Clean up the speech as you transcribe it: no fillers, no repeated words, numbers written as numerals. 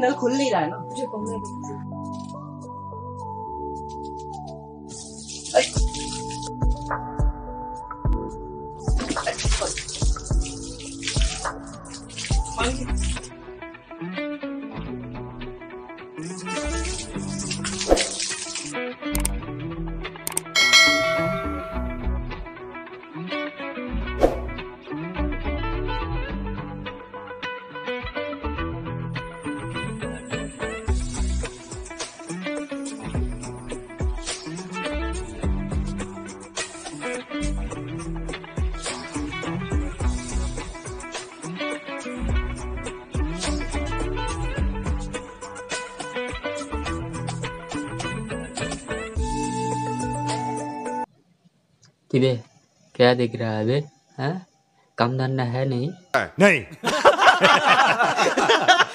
नल खुल नहीं रहा है ना मुझे कमरे तिबे क्या दिख रहा है बे? हाँ, काम धंधा है नहीं? नहीं